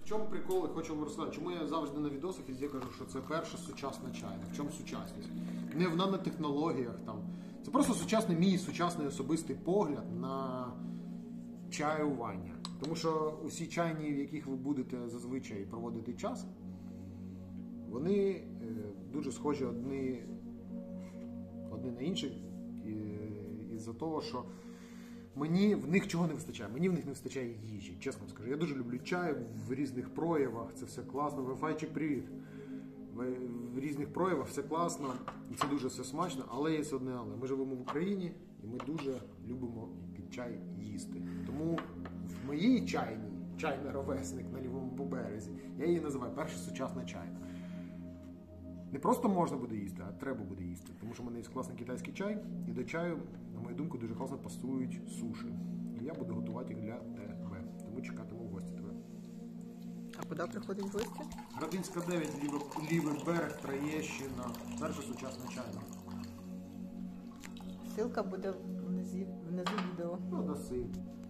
чому прикол, я хочу вам розказати, чому я завжди на відосах везде кажу, що це перша сучасна чайна. В чому сучасність? Не в нанотехнологіях там. Це просто мій сучасний особистий погляд на чаювання. Тому що усі чайні, в яких ви будете зазвичай проводити час, вони дуже схожі одні на інших із-за того, що мені в них чого не вистачає. Мені в них не вистачає їжі, чесно скажу. Я дуже люблю чай в різних проявах, це все класно. Wi-Fi-чик, привіт! В різних проявах все класно, це дуже все смачно, але є одне але. Ми живемо в Україні і ми дуже любимо під чай їсти. Тому в моїй чайній, чайний ровесник на лівому березі, я її називаю перша сучасна чайна. Не просто можна буде їсти, а треба буде їсти. Тому що в мене є класний китайський чай, і до чаю, на мою думку, дуже класно пасують суші. І я буду готувати їх для тебе. Тому чекатиму в гості тебе. А куди приходить в гості? Грабінська 9, лівий берег, Троєщина, перша сучасна чайна. Ссылка буде внизу відео. Ну, даси.